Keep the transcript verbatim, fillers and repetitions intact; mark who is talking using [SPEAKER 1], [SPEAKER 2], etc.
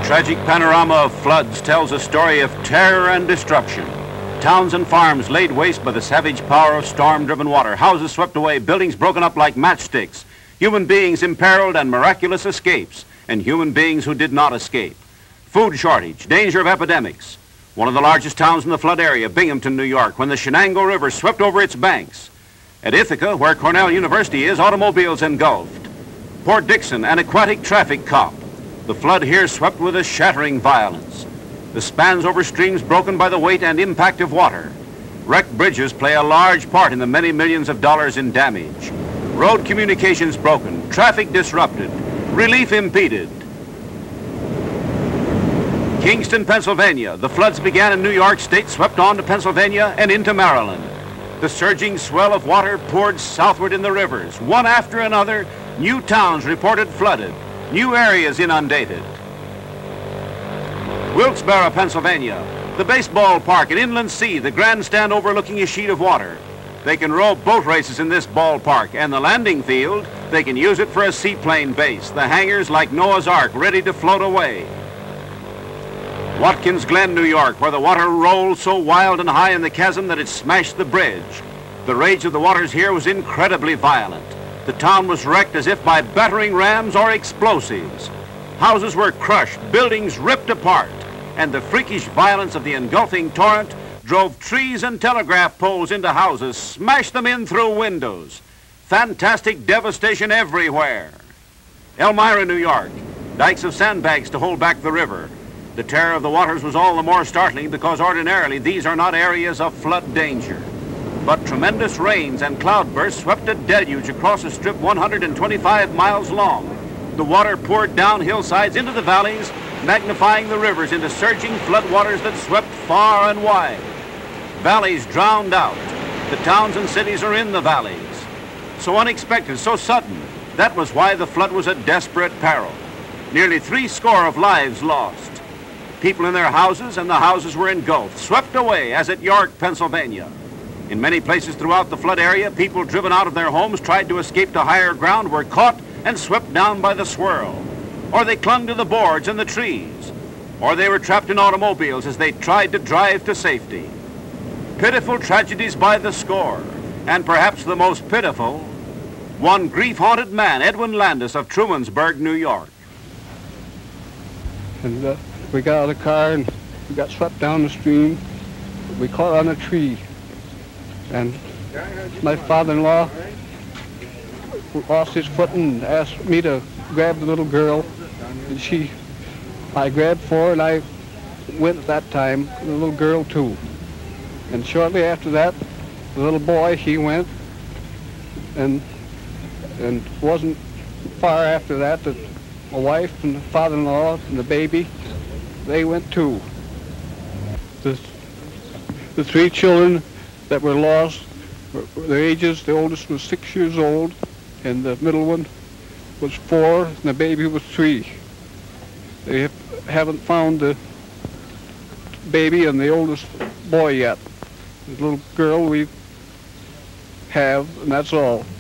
[SPEAKER 1] tragic panorama of floods tells a story of terror and destruction. Towns and farms laid waste by the savage power of storm-driven water, houses swept away, buildings broken up like matchsticks, human beings imperiled and miraculous escapes, and human beings who did not escape. Food shortage, danger of epidemics. One of the largest towns in the flood area, Binghamton, New York, when the Shenandoah River swept over its banks. At Ithaca, where Cornell University is, automobiles engulfed. Port Dixon, an aquatic traffic cop. The flood here swept with a shattering violence. The spans over streams broken by the weight and impact of water. Wrecked bridges play a large part in the many millions of dollars in damage. Road communications broken, traffic disrupted, relief impeded. Kingston, Pennsylvania. The floods began in New York State, swept on to Pennsylvania and into Maryland. The surging swell of water poured southward in the rivers. One after another, new towns reported flooded, new areas inundated. Willksboro, Pennsylvania. The baseball park at Inland Sea, the grandstand overlooking a sheet of water. They can row boat races in this ballpark, and the landing field, they can use it for a seaplane base. The hangars like Noah's Ark, ready to float away. Watkins Glenn, New York, where the water rolled so wild and high in the chasm that it smashed the bridge. The rage of the waters here was incredibly violent. The town was wrecked as if by battering rams or explosives. Houses were crushed, buildings ripped apart, and the freakish violence of the engulfing torrent drove trees and telegraph poles into houses, smashed them in through windows. Fantastic devastation everywhere. Elmira, New York, dikes of sandbags to hold back the river. The terror of the waters was all the more startling because ordinarily these are not areas of flood danger. But tremendous rains and cloudbursts swept a deluge across a strip one hundred twenty-five miles long. The water poured down hillsides into the valleys, magnifying the rivers into surging floodwaters that swept far and wide. Valleys drowned out. The towns and cities are in the valleys. So unexpected, so sudden, that was why the flood was a desperate peril. Nearly three score of lives lost. People in their houses, and the houses were engulfed, swept away, as at York, Pennsylvania. In many places throughout the flood area, people driven out of their homes tried to escape to higher ground, were caught and swept down by the swirl. Or they clung to the boards and the trees. Or they were trapped in automobiles as they tried to drive to safety. Pitiful tragedies by the score, and perhaps the most pitiful, one grief-haunted man, Edwin Landis of Trumansburg, New York.
[SPEAKER 2] And uh, we got out of the car and we got swept down the stream. We caught on a tree. And my father-in-law lost his footing and asked me to grab the little girl. And she, I grabbed for her and I went at that time, the little girl too. And shortly after that, the little boy, he went. And and wasn't far after that that my wife and the father-in-law and the baby, they went too. The, the three children that were lost, were, were their ages, the oldest was six years old, and the middle one was four, and the baby was three. They have, haven't found the baby and the oldest boy yet. The little girl we have, and that's all.